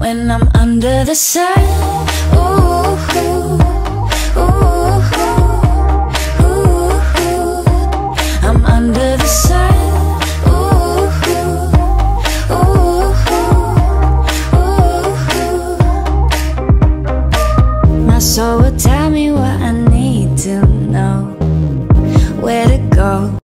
when I'm under the sun. Ooh, ooh, ooh, ooh. I'm under the sun. Ooh, ooh, ooh. My soul will tell me what I need to know, where to go.